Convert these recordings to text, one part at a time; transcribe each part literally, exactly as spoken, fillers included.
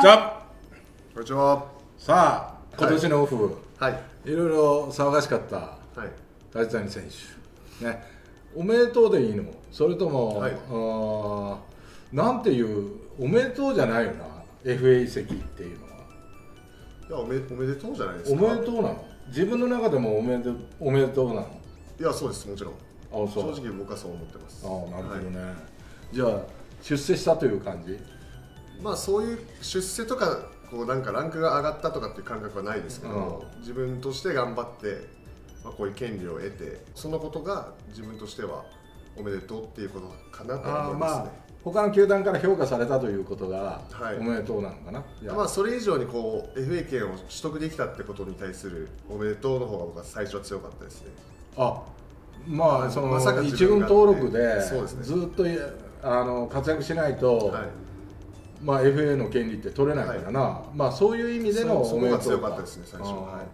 じゃこんにちは。 さあ、今年のオフ、 はい。 いろいろ騒がしかったはい。 梶谷選手、ね、おめでとうでいいの？それとも、 はい、 あなんていうおめでとうじゃないよな、エフエー 移籍っていうのは。 いや、おめおめでとうじゃないですか。 おめでとうなの？自分の中でもおめでおめでとうなの？ いや、そうです、もちろん。 あ、そう。 正直僕はそう思ってます。 あ、なるほどね。 はい、 じゃあ出世したという感じ？ まあそういう出世とかこうなんかランクが上がったとかっていう感覚はないですけど、うん、自分として頑張って、まあ、こういう権利を得て、そのことが自分としてはおめでとうっていうことかなと思いますね。あ、まあ、 他の球団から評価されたということが、はい、おめでとうなのかな。 まあそれ以上にこう エフエー 権を取得できたってことに対するおめでとうの方が僕は最初は強かったですね。 あ、まあそのまさか一軍登録でずっとあの活躍しないと、はい、まあ エフエー の権利って取れないからな、はい、まあそういう意味でのおめでとう。 そこが強かったですね、最初。はい、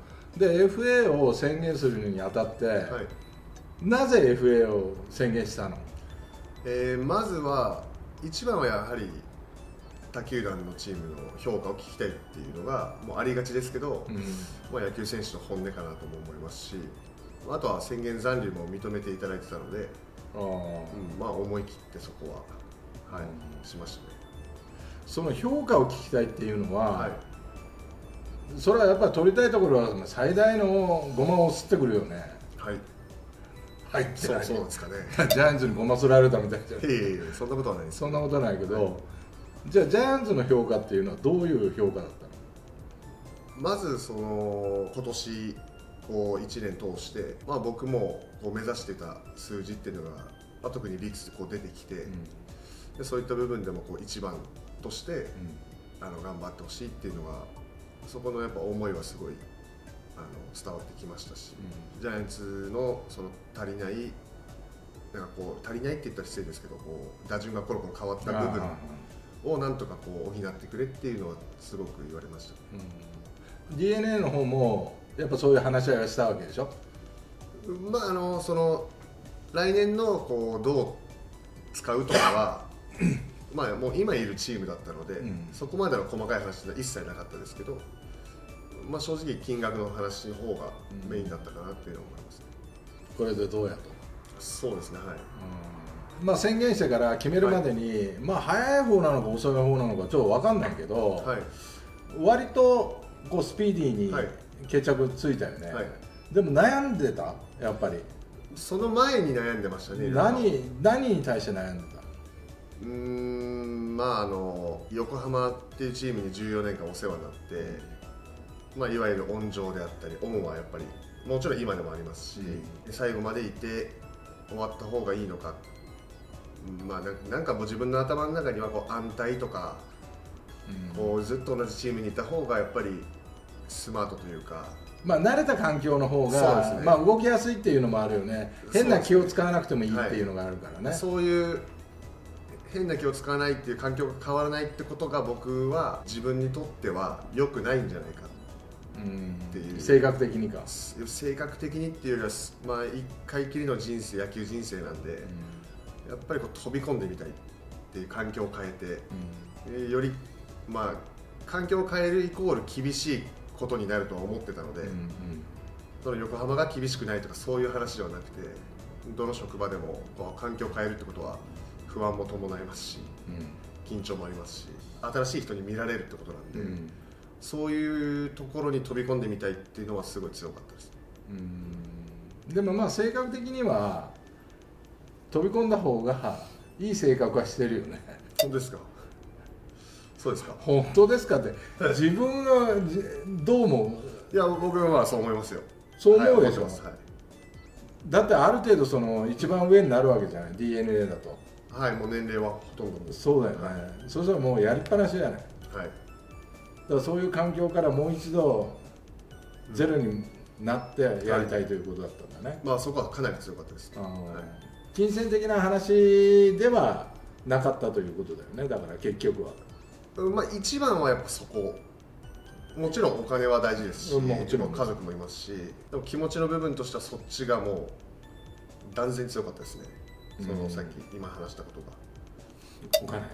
で エフエー を宣言するにあたって、はい、なぜ エフエー を宣言したの？ えー、まずは一番はやはり他球団のチームの評価を聞きたいっていうのがもうありがちですけど、うん、まあ野球選手の本音かなとも思いますし、あとは宣言残留も認めていただいてたので、あ、うん、まあ思い切ってそこは、はい、うん、しましたね。 その評価を聞きたいっていうのは、はい、それはやっぱり取りたいところは最大のゴマを吸ってくるよね。 はい。 はいってそうそうですかね。 ジャイアンツにゴマ吸られたみたいじゃん。 いやいやそんなことはないです。 そんなことないけど、はい、じゃあジャイアンツの評価っていうのはどういう評価だったの？ まずその今年こういちねん通して、まあ、僕もこう目指してた数字っていうのが、まあ、特に率こう出てきて、うん、でそういった部分でもこう一番として、うん、あの頑張ってほしいっていうのはそこのやっぱ思いはすごいあの伝わってきましたし、うん、ジャイアンツのその足りないなんかこう足りないって言ったら失礼ですけどこう打順がコロコロ変わった部分をなんとかこう補ってくれっていうのはすごく言われました。 うん、ディーエヌエー の方もやっぱそういう話し合いをしたわけでしょ？ まああのその来年のこうどう使うとかはまあもう今いるチームだったので、うん、そこまでの細かい話は一切なかったですけど、まあ正直金額の話の方がメインだったかなっていうのを思いますね。 これでどうやと？ そうですね、はい。 うん、まあ宣言してから決めるまでに、はい、まあ早い方なのか遅い方なのかちょっと分かんないけど、はい、割とこうスピーディーに、はい、決着ついたよね、はい、でも悩んでた？やっぱりその前に悩んでましたね。 何何に対して悩んでた？ うーん、まああの横浜っていうチームにじゅうよねんかんお世話になって、まあ、いわゆる温情であったり恩はやっぱりもちろん今でもありますし、うん、最後までいて終わった方がいいのか、まあ、なんかもう自分の頭の中にはこう安泰とか、うん、こうずっと同じチームにいた方がやっぱりスマートというか、 まあ、慣れた環境の方が、ね、まあ、動きやすいっていうのもあるよね。変な気を使わなくてもいいっていうのがあるからね。 そういう変な気を使わないっていう環境が変わらないってことが僕は自分にとっては良くないんじゃないかっていう。 性格的にか。 性格的にっていうよりは、まあ、一回きりの人生、野球人生なんで、やっぱりこう飛び込んでみたいっていう環境を変えて、より、まあ、環境を変えるイコール厳しいことになるとは思ってたので、うんうん、その横浜が厳しくないとかそういう話ではなくて、どの職場でもこう環境を変えるってことは不安も伴いますし、うん、緊張もありますし、新しい人に見られるってことなんで、うん、そういうところに飛び込んでみたいっていうのはすごい強かったです。 うん、でもまあ性格的には飛び込んだ方がいい性格はしてるよね。 本当ですか？そうですか？ 本当ですかって自分がどう思う？いや僕はそう思いますよ。 そう思うでしょ、はい、だってある程度その一番上になるわけじゃない ディーエヌエー だと。 はい、もう年齢はほとんど。 そうだよね、はい、そしたらもうやりっぱなしじゃない。はい、だからそういう環境からもう一度ゼロになってやりたいということだったんだね、 はい、まあそこはかなり強かったです、はい、 金銭的な話ではなかったということだよね。だから結局はまあ、一番はやっぱそこ、もちろんお金は大事ですし、もちろん家族もいますし、でも気持ちの部分としてはそっちがもう断然強かったですね。そのさっき今話したことが。 お金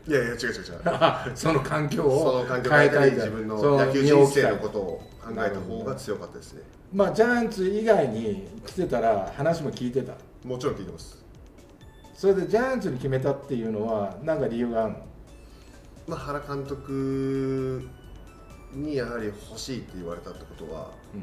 いやいや違う違う違うその環境をその環境を変えたい、自分の野球人生のことを考えた方が強かったですね。 まあジャイアンツ以外に来てたら話も聞いてた？ もちろん聞いてます。 それでジャイアンツに決めたっていうのは何か理由があるの？ まあ、原監督にやはり欲しいって言われたってことは、うん、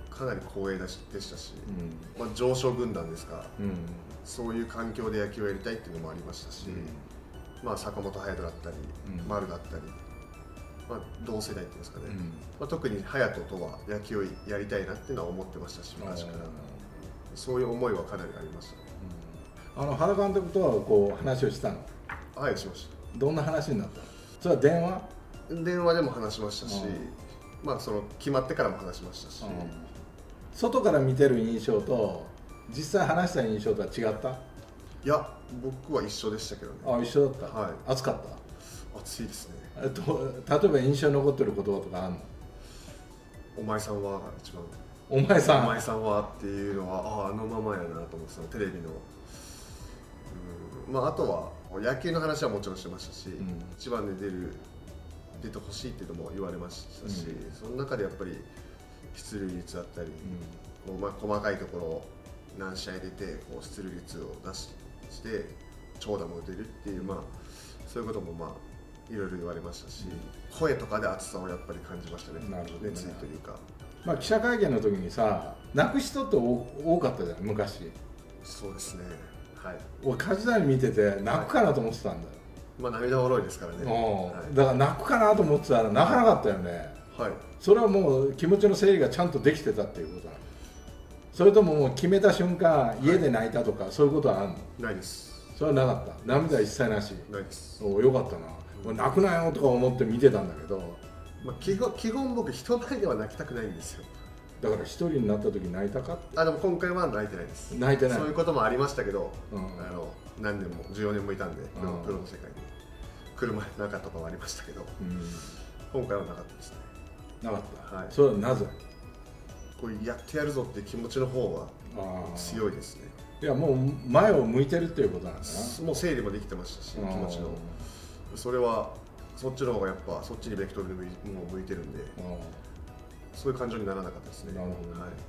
かなり光栄でしたし、うん、まあ、上昇軍団ですが、うん、そういう環境で野球をやりたいっていうのもありましたし、うん、まあ、坂本勇人だったり、うん、丸だったり、まあ、同世代っていうんですかね、うん、まあ、特に勇人とは野球をやりたいなっていうのは思ってましたし、昔からそういう思いはかなりありましたね。 うん、あの原監督とはこう話をしたの？ はい、しました。 どんな話になったの？それは電話？ 電話でも話しましたし、まあその決まってからも話しましたし、 外から見てる印象と実際話した印象とは違った？ いや、僕は一緒でしたけどね。 あ、一緒だった。 はい。 暑かった？ 暑いですね。 えっと例えば印象に残ってる言葉とかあるの？ お前さんは一番。 お前さん。 お前さんはっていうのは、ああ、あのままやなと思ってたの、テレビの。うん、まああとは野球の話はもちろんしてましたし、うん、一番で出る出てほしいっていうのも言われましたし、うん、その中でやっぱり出塁率だったり、うん、こうまあ、細かいところ何試合出てこう出塁率を出しして長打も打てるっていう、まあ、そういうこともまあいろいろ言われましたし、うん、声とかで熱さをやっぱり感じましたね。なるほどね。熱意というか、 まあ、記者会見の時にさ、泣く人って多かったじゃん昔。 そうですね。はい、 俺梶谷見てて泣くかなと思ってたんだよ。 まあ涙もろいですからね。 はい、だから泣くかなと思ってたら泣かなかったよね。はい。それはもう気持ちの整理がちゃんとできてたっていうことなの？それとももう決めた瞬間家で泣いたとか、はい、そういうことはあるの？ ないです。 それはなかった。涙一切なし。 ないです。 お、よかったな。俺泣くなよとか思って見てたんだけど、 まあ、基本基本僕人前では泣きたくないんですよ。 だから一人になった時泣いたかって。 あ、でも今回は泣いてないです。 泣いてない。 そういうこともありましたけど、うん、あの何年もじゅうよねんもいたんで、プロ、プロの世界に来る前なかったとかはありましたけど、うん、今回はなかったですね。 なかった。はい。それはなぜ？ こうやってやるぞっていう気持ちの方は強いですね。 いや、もう前を向いてるっていうことなんだな。 もう整理もできてましたし、気持ちの。それはそっちの方がやっぱそっちにベクトルでも向いてるんで、そういう感情にならなかったですね。なるほど、はい。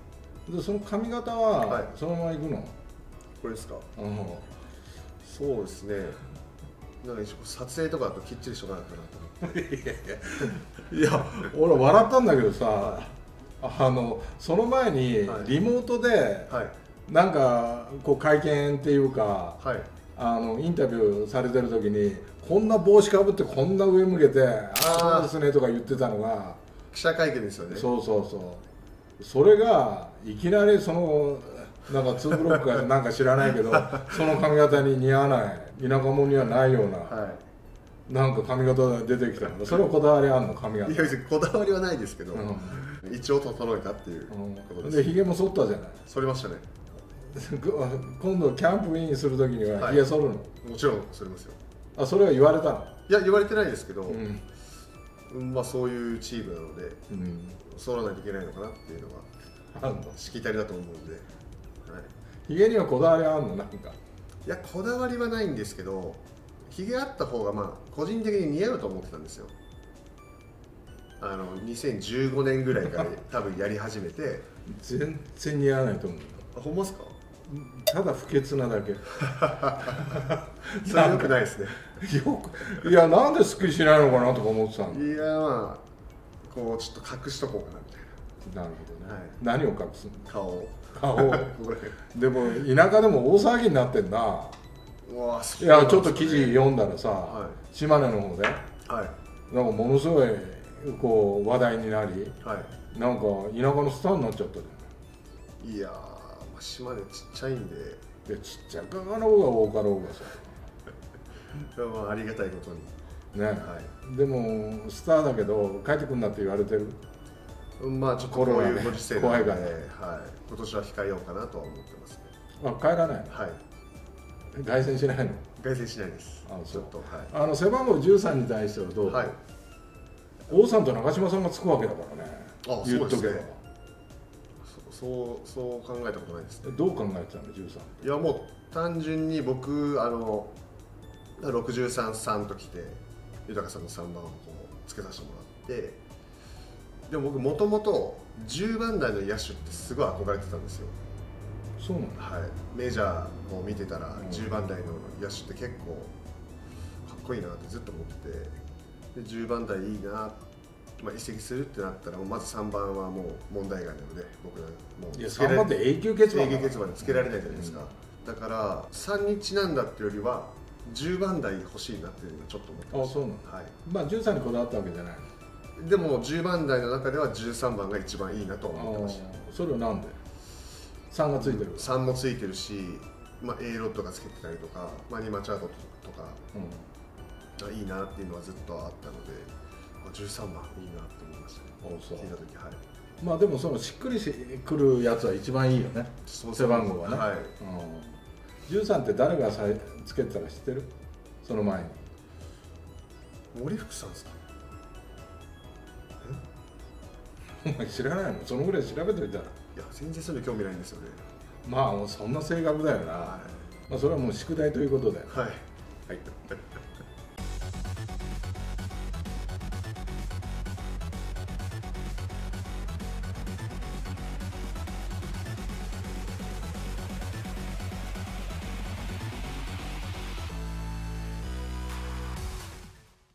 でその髪型はそのままいくの？ これですか？うん、そうですね。なんか撮影とかだときっちりしとかなかったなと思って。 いや、俺笑ったんだけどさ、はい、あのその前にリモートで、はい、なんかこう会見っていうか、はい、あのインタビューされてる時にこんな帽子かぶってこんな上向けて「ああですね」とか言ってたのが記者会見ですよね。 そうそうそう。それがいきなりそのなんかツーブロックかなんか知らないけどその髪型に似合わない田舎者にはないような、はい、なんか髪型が出てきたの。それはこだわりあるの？髪型。 いや別にこだわりはないですけど、うん、一応整えたっていうことです。 でひげも剃ったじゃない。 剃りましたね。 今度キャンプインするときにはひげ剃るの？はい、 もちろん剃りますよ。 あ、それは言われたの？ いや言われてないですけど、うん、まあそういうチームなので、うん、剃らないといけないのかなっていうのはしきたりだと思うんで、はい、 ひげにはこだわりあるの？なんかいやこだわりはないんですけど、ひげあった方がまあ個人的に似合うと思ってたんですよ。あのにせんじゅうごねんぐらいから多分やり始めて全然似合わないと思う。 あ、ほんまですか？ ただ不潔なだけ。 それよくないですね。 よく、いや、なんで好きしないのかなとか思ってたの。 いや、まあこうちょっと隠しとこうかなみたいな。なるほどね、はい、何を隠すの？ 顔。 顔。でも田舎でも大騒ぎになってんな。 うわ、 いや、ちょっと記事読んだらさ、はい、島根の方で、はい、なんかものすごいこう話題になり、はい、なんか田舎のスターになっちゃったじゃん。 いやー、島根ちっちゃいんで。 いや、ちっちゃかろうが多かろうがさ。 まあ、ありがたいことに。 ね、はい、でもスターだけど帰ってくんなって言われてる。 まあちょっとこういうご時世なので、怖いから、ね、はい、今年は控えようかなとは思ってますね。 あ、帰らないの？はい。凱旋しないの？ 凱旋しないです。あ、ちょっと、はい。 あの背番号じゅうさんに対してはどう？はい。王さんと長嶋さんがつくわけだからね。あ、言っとけば。 そうそう考えたことないですね。 どう考えてたのじゅうさん？ いやもう単純に僕あのろくじゅうさん、さんときて豊さんのさんばんをこうつけさせてもらって、でも僕もともとじゅうばん台の野手ってすごい憧れてたんですよ。 そうなんだ。 はい、メジャーを見てたらじゅうばん台の野手って結構かっこいいなってずっと思ってて、でじゅうばん台いいな、まあ、移籍するってなったらまずさんばんはもう問題外なので、僕らもういやさんばんって永久欠番永久欠番でつけられないじゃないですか、うん、だからさんにちなんだっていうよりはじゅうばん台欲しいなっていうのはちょっと思ってました。 あ、そうなんだ、 はい、 まあじゅうさんにこだわったわけじゃないのでもじゅうばん台の中ではじゅうさんばんが一番いいなと思ってました。 それはなんでさんがついてる、 さんもついてるし、まあ、A ロッドがつけてたりとかマニマチャードとか、うん、いいなっていうのはずっとあったので、じゅうさんばんいいなって思いましたね。聞いた時、はい、 まあでもそのしっくりしてくるやつは一番いいよね、背番号はね、はい、うん、じゅうさんって誰がさつけてたか知ってる？その前に森福さんですか？ お前知らないの？そのぐらい調べといたら。 いや全然そういうの興味ないんですよね。 まあもうそんな性格だよな、はい、まあそれはもう宿題ということで、 はい、 はい